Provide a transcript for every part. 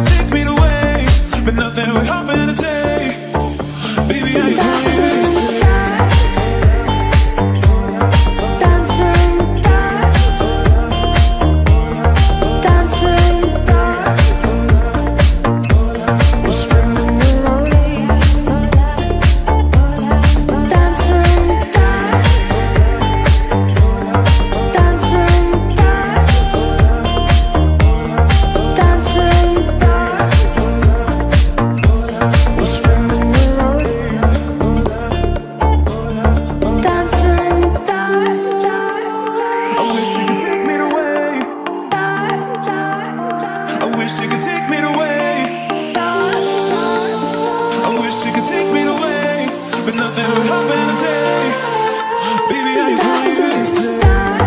take me away, but nothing will happen today. Baby, I tell you this. I wish you could take me away. I wish you could take me away, but nothing would happen today. Baby, I tell you this.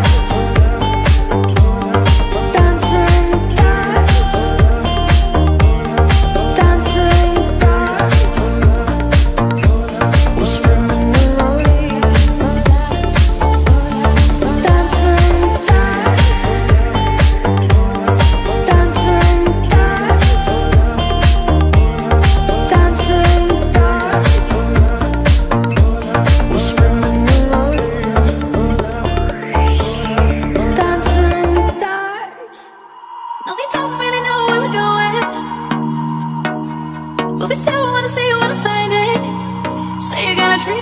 No, we don't really know where we're going, but we still wanna see you wanna find it. Say you're gonna treat,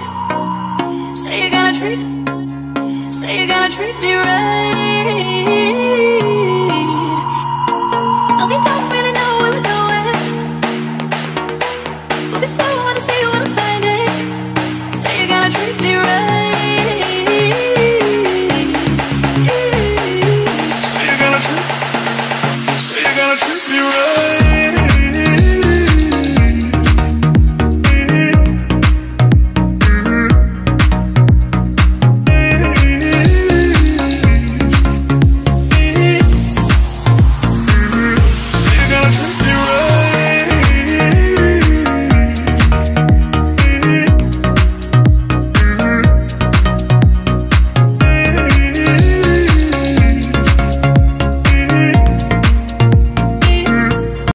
say you're gonna treat, say you're gonna treat me right.